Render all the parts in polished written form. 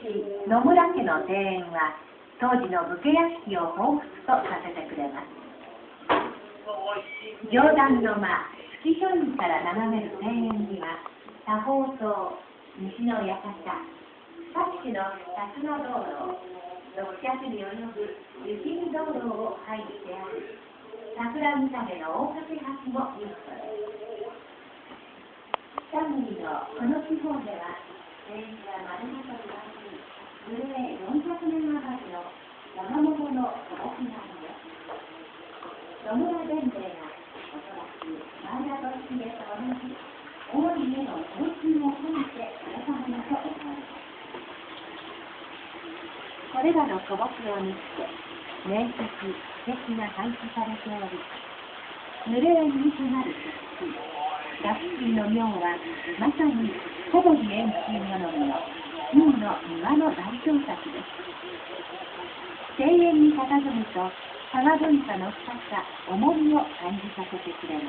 野村家の庭園は当時の武家屋敷を彷彿とさせてくれます。上段の間、月書院から眺める庭園には多宝塔、西の館、各地の辰野道路、600に及ぶ雪見道路を配してあり、桜見た目の大掛橋も見事です。北国のこの地方では政治や丸ごと暮らし、樹齢400年余りの山本の古木があります。野村伝兵衛がおそらく前田利家と同じ大井への投資を込めてされたものと思われます。これらの古木を見て名作、史跡が配置されており、濡れ縁に迫る石水の妙はまさに小堀遠州好みの金の庭の代表作です。庭園に佇むと佐賀文化の深さ、重みを感じさせてくれます。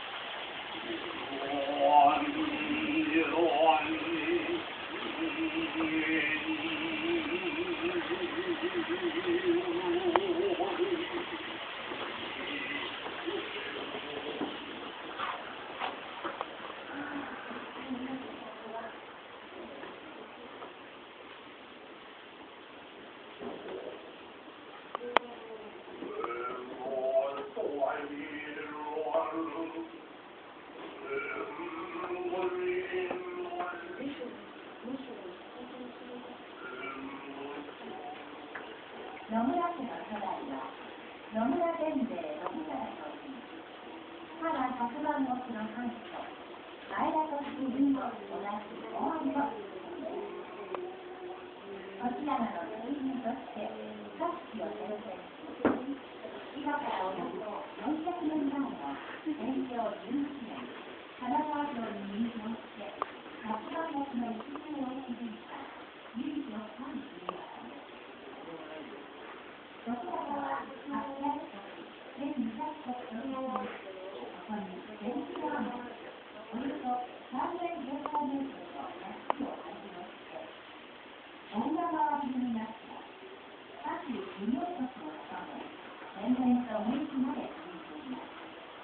野村家の初代は野村伝兵衛信忠といい、佐賀百万石の藩主と前田利家の同じ大井をこちらの水人として組織を転戦し、今からおよそ400年前の天正18年、神奈川城に入城して百万石の一部を築いた唯一の藩主にはどちらかは800石、1200石とりあえず、ここに電気を持ち、およそ3000平方メートルの屋敷を開業して、女川流になった各事業職を務め、天然と明治まで続いています。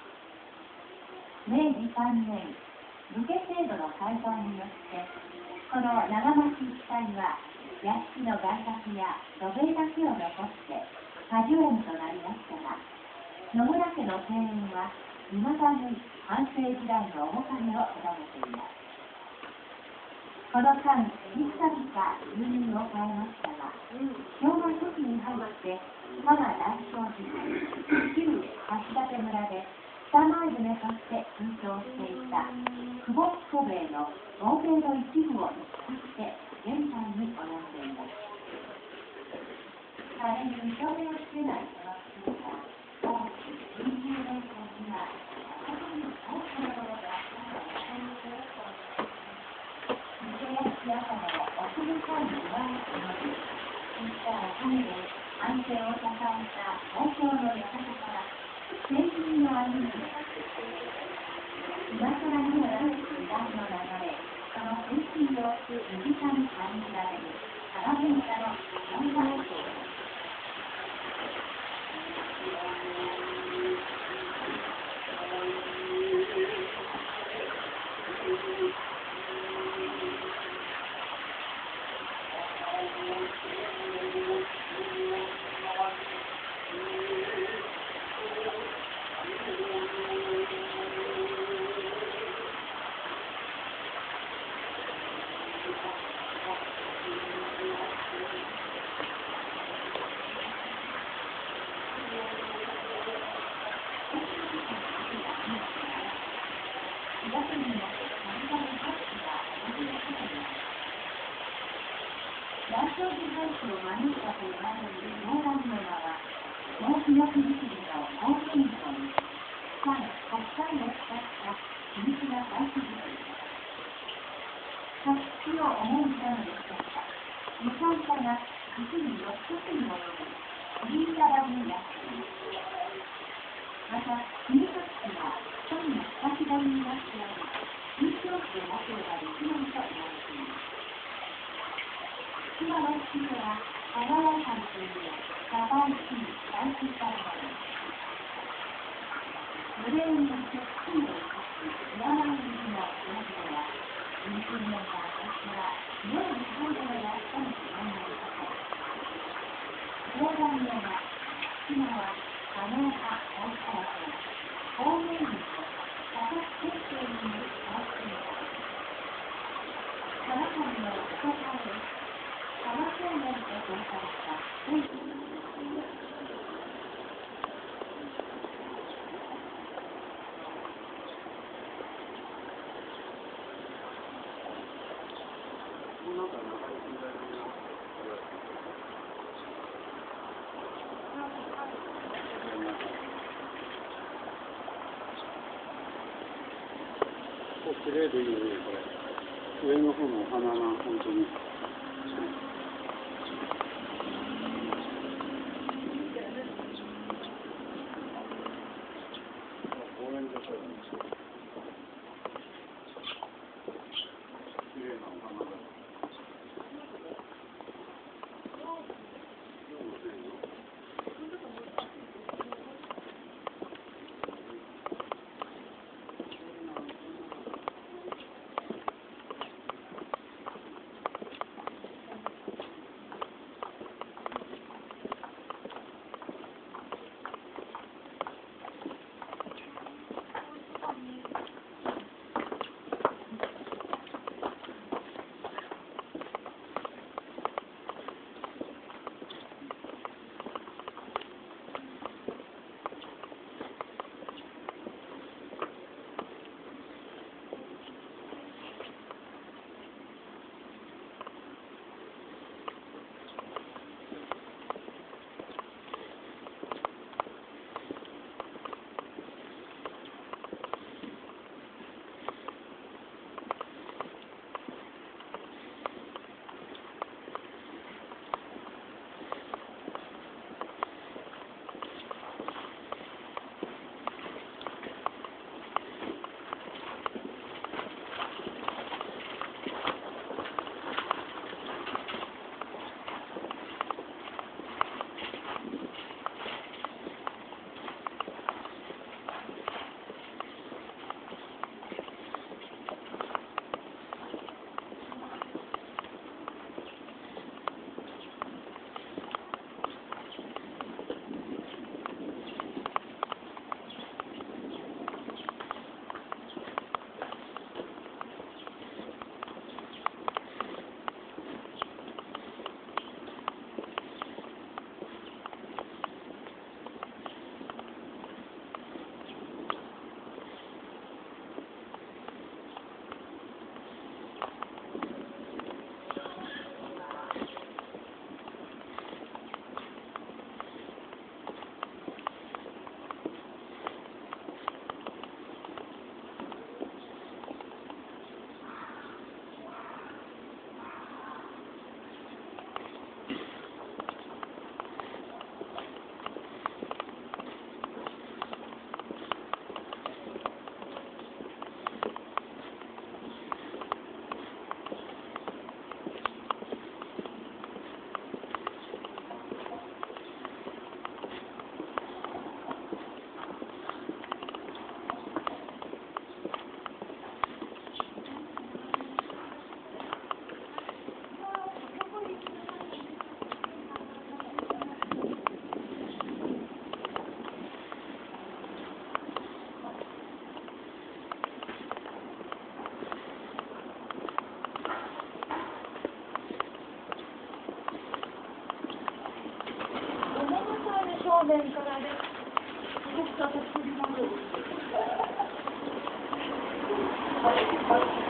明治3年、武家制度の改ざんによって、この長町一帯は、屋敷の外郭や土塀だけを残して果樹園となりましたが、野村家の庭園はいまだに藩政時代の面影をとどめています。この間、幾度か住人を変えましたが、昭和初期に入って佐賀大正時代、旧橋立村で北前船として通称していた久保彦兵衛の欧米の一部を移して現在に及んでいます。大変に証明をつけないこの地には、大きい20年間には、特に多くのものが武家屋敷跡の奥深い庭を広げ、そうした種で安定を支えた東京の館から政治の歩み、今更ながら時代の流れ、その精神を身近に感じられる佐賀文化の本場です。大正時代史を招いたと言われる上段の間は、大木の木造りの高天井に、北海を使った秘密が大地造りです。作詞を思い出のでしょうか。二階下が実に6つに及ぶ切り板張りになっています。また、入学地は一人の二つ張りになっており、緊張してなければできないと言われています。 今の式では、華やかにという社会主義大切されます。無礼によって地位を生かし、敬い水の裏では、20年間から強い態度であったに違いないこと。講談では、今は華やか大改正、公務員と家族決定による改正だ。そのためのお答えです。加賀少年と評された天気。 綺麗でいいね、これ。上の方のお花が本当に。応援女性なんですよ。綺麗なお花だ。 正面からです。すごく私、